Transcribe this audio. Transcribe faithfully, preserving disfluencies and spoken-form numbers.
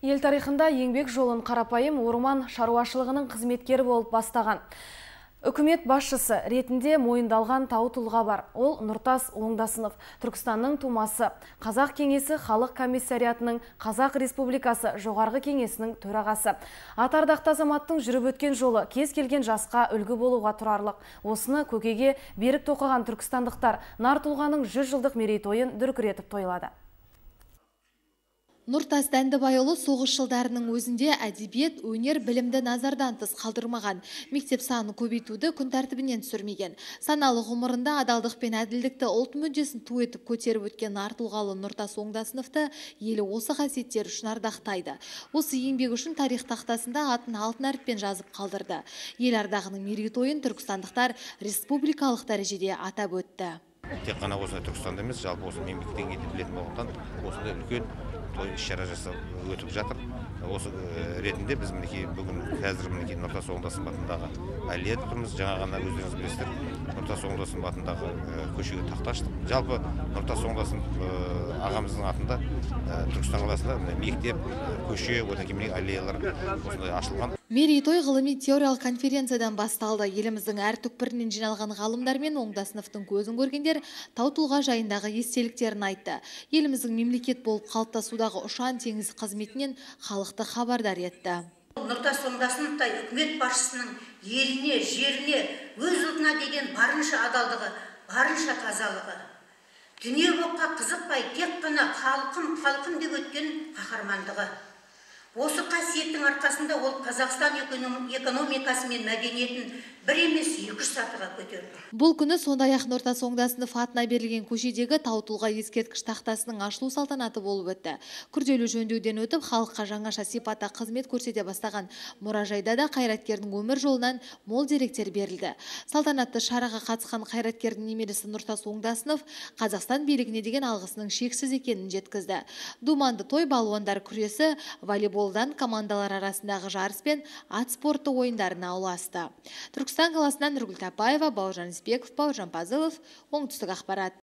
Ел тарихында еңбек жолын қарапайым орман шаруашылығының қызметкері болып бастаған үкімет басшысы ретінде мойындалған тау тұлға бар. Ол Нұртас Оңдасынов, Түркістанның тумасы, Қазақ кеңесі халық комиссариатының Қазақ Республикасы жоғарғы кеңесінің төрағасы. Атардақты азаматтың жүріп өткен жолы кез келген жасқа үлгі болуға тұрарлық. Осыны көкеге берік тоқыған түркістандықтар нар тұлғаның жүз жылдық мерейтойын дүркіретіп тойлады. Нұртас Дәндібайұлы соғыс жылдарының өзінде әдебиет, өнер, білімді назардан тыс қалдырмаған, мектеп санын көбейтуді күн тәртібінен түсірмеген. Саналы ғұмырында адалдық пен әділдікті ұлт мүддесін ту етіп көтеріп өткен нар тұлғалы Нұртас Оңдасыновты елі осы қасиеттер үшін ардақтайды. Осы еңбек үшін тарих тақтасында атын алтын әріппен жазып қалдырды. Ел ардағының мерейтойын түркістандықтар республикалық дәрежеде атап өтті. Тек қана осы Түркістанда емес, жалпы осы мемлекет деңгейде білетін болғандықтан осындай үлкен той іс-шара жасап өтіп жатыр. Осы ретінде біз мінекей бүгін қазір мінекей Нұртас Оңдасынов атындағы аллеяда тұрмыз. Жаңа ғана өздеріңіз білесіздер, Нұртас Оңдасынов атындағы көшеге тақта аштық. Жалпы Нұртас Оңдасынов ағамыздың атында Түркістан қаласында мектеп, көше, одан кейін аллеялар осындай ашылған. Мерейтой ғылыми теориялық конференциядан басталды. Еліміздің әр түкпірінен жиналған ғалымдар мен Оңдасыновтың көзін көргендер тау тұлға жайындағы естеліктерін айтты. Еліміздің мемлекет болып қалыптасудағы ұшан теңіз қызметінен халықты хабардар етті. Нұртас Оңдасыновтай үкімет басшысының еліне, жеріне, өз ұлтына деген барынша адалдығы, барынша тазалығы. Дүние боққа қызықпай, тек қана халқым, халқым деп өткен қаһармандығы. Осы қасиеттің арқасында ол Қазақстан экономикасы мен мәдениетін бір емес екі сатыға көтерді. Бұл күні сондай-ақ Нұртас Оңдасынов атына берілген көшедегі тау тұлға ескерткіш тақтасының ашылу салтанаты болып өтті. Күрделі жөндеуден өтіп, халыққа жаңаша сипатта қызмет көрсете бастаған мұражайда да қайраткердің өмір жолынан мол деректер берілді. Салтанатты шараға қатысқан қайраткердің немересі Нұртас Оңдасынов Қазақстан билігіне деген алғысының шексіз екенін жеткізді. Думанды той балуандар күресі, волейболдан командалар арасындағы жарыс пен ат спорты ойындарына ұласты. Түркістан қаласынан Нұргүл Тапаева, Бауыржан Испеков, Бауыржан Пазылов, оңтүстік ақпарат.